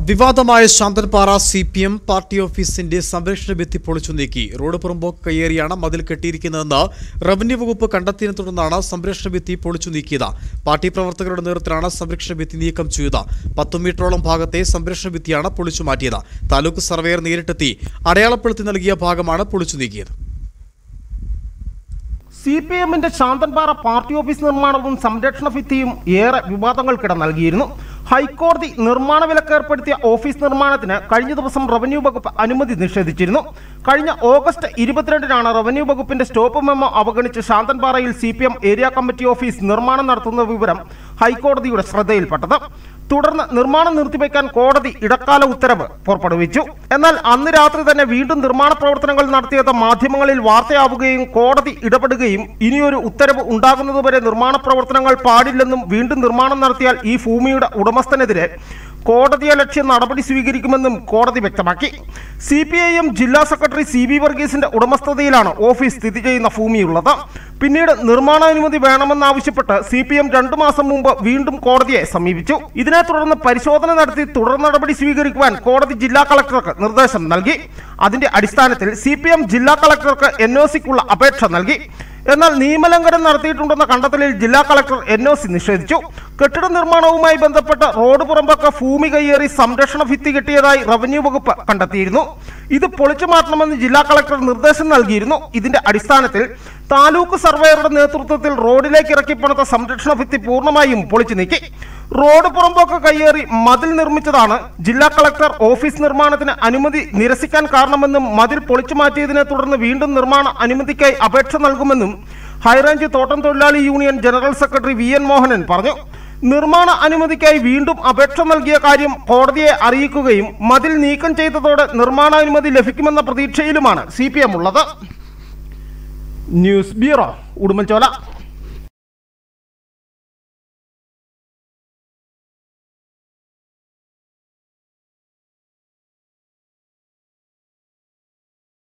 വിവാദമായ Santhanpara CPM party ഓഫീസിന്റെ സംരക്ഷണ ഭിത്തി പൊളിച്ചു നീക്കി. റോഡ് പുറമ്പോക്ക് കയ്യേറിയാണ് മതിൽ കെട്ടിയിരിക്കുന്നതെന്ന് റവന്യൂ വകുപ്പ് കണ്ടെത്തിയതിനെ തുടർന്നാണ് സംരക്ഷണ ഭിത്തി പൊളിച്ചു നീക്കിയത്. പാർട്ടി പ്രവർത്തകരുടെ നേതൃത്വത്തിലാണ് സംരക്ഷണ ഭിത്തി നീക്കം ചെയ്തത്. 10 മീറ്ററോളം ഭാഗത്തെ സംരക്ഷണ ഭിത്തിയാണ് പൊളിച്ചു മാറ്റിയത്. താലൂക്ക് സർവേയർ നേരിട്ടെത്തി അടയാളപ്പെടുത്തി നൽകിയ ഭാഗമാണ് പൊളിച്ചു നീക്കിയത്. സിപിഎമ്മിന്റെ ശാന്തൻപാറ പാർട്ടി ഓഫീസ് നിർമ്മാണവും സംരക്ഷണ ഭിത്തിയും ഏറെ വിവാദങ്ങൾക്കിട നൽകിയിരുന്നു. ഹൈക്കോടതി നിർമ്മാണ വിലക്കേർപ്പെടുത്തിയ ഓഫീസ് നിർമ്മാണത്തിന് കഴിഞ്ഞ ദിവസം റവന്യൂ വകുപ്പ് അനുമതി നിഷേധിച്ചിരുന്നു. കഴിഞ്ഞ ഓഗസ്റ്റ് 22-നാണ് റവന്യൂ വകുപ്പിന്റെ സ്റ്റോപ്പ് മെമ്മോ അവഗണിച്ച് ശാന്തൻപാറയിൽ സിപിഎം ഏരിയ കമ്മിറ്റി ഓഫീസ് നിർമ്മാണം നടത്തുന്ന വിവരം ഹൈക്കോടതിയുടെ ശ്രദ്ധയിൽപ്പെട്ടത്. തുടർന്ന് നിർമ്മാണം നിർത്തിവെക്കാൻ കോടതി ഇടക്കാല ഉത്തരവ് പുറപ്പെടുവിച്ചു. എന്നാൽ അന്ന് രാത്രി തന്നെ വീണ്ടും നിർമ്മാണ പ്രവർത്തനങ്ങൾ നടത്തിയത് മാധ്യമങ്ങളിൽ വാർത്തയാവുകയും കോടതി ഇടപെടുകയും ഇനിയൊരു ഉത്തരവ് ഉണ്ടാകുന്നതുവരെ നിർമ്മാണ പ്രവർത്തനങ്ങൾ പാടില്ലെന്നും വീണ്ടും നിർമ്മാണം നടത്തിയാൽ ഈ ഭൂമിയുടെ ഉടമസ്ഥനെതിരെ കോടതിയലക്ഷ്യ നടപടി സ്വീകരിക്കുമെന്നും കോടതി വ്യക്തമാക്കി. സിപിഐഎം ജില്ലാ സെക്രട്ടറി CB വർഗീസിന്റെ ഉടമസ്ഥതയിലാണ് ഓഫീസ് സ്ഥിതി ചെയ്യുന്ന ഭൂമിയുള്ളത്. പിന്നീട് നിർമ്മാണാനുമതി വേണമെന്നാവശ്യപ്പെട്ട് CPM 2 മാസം മുമ്പ് വീണ്ടും കോടതിയെ സമീപിച്ചു. ഇതിനെ തുടർന്ന് പരിശോധന നടത്തി തുടർ നടപടി സ്വീകരിക്കുവാൻ കോടതി ജില്ലാ കളക്ടർക്ക് നിർദ്ദേശം നൽകി. അതിന്റെ അടിസ്ഥാനത്തിൽ CPM ജില്ലാ കളക്ടർക്ക് NOCക്കുള്ള അപേക്ഷ നൽകി. എന്നാൽ നിയമലംഘനം നടത്തിയിട്ടുണ്ടെന്ന കണ്ടെത്തലിൽ ജില്ലാ കളക്ടർ NOC നിഷേധിച്ചു. കെട്ടിട നിർമ്മാണവുമായി ബന്ധപ്പെട്ട് റോഡ് പുറമ്പോക്ക് ഭൂമി കയ്യേറി സംരക്ഷണ ഭിത്തി കെട്ടിയതായി റവന്യൂ വകുപ്പ് കണ്ടെത്തിയിരുന്നു. ഇത് പൊളിച്ചു മാറ്റണമെന്ന് ജില്ലാ കളക്ടർ നിർദ്ദേശം നൽകിയിരുന്നു. ഇതിന്റെ അടിസ്ഥാനത്തിൽ താലൂക്ക് സർവേയറുടെ നേതൃത്വത്തിൽ റോഡിലേക്ക് ഇറക്കിപ്പണത്ത സംരക്ഷണ ഭിത്തി പൂർണ്ണമായും പൊളിച്ചു നീക്കി. റോഡ് പുറമ്പോക്ക് കയ്യേറി മതിൽ നിർമ്മിച്ചതാണ് ജില്ലാ കളക്ടർ ഓഫീസ് നിർമ്മാണത്തിന് അനുമതി നിരസിക്കാൻ കാരണമെന്നും മതിൽ പൊളിച്ചു മാറ്റിയതിനെ തുടർന്ന് വീണ്ടും നിർമ്മാണ അനുമതിക്കായി അപേക്ഷ നൽകുമെന്നും ഹൈറേഞ്ച് തോട്ടം തൊഴിലാളി union general secretary VN Mohanan പറഞ്ഞു. നിർമ്മാണ അനുമതിക്കായി വീണ്ടും അപേക്ഷ നൽകിയ കാര്യം കോടതിയെ അറിയിക്കുകയും മതിൽ നീക്കം ചെയ്തതോടെ നിർമ്മാണാനുമതി ലഭിക്കുമെന്ന പ്രതീക്ഷയിലുമാണ് CPM ഉള്ളത്. News bureau, Udumbanchola.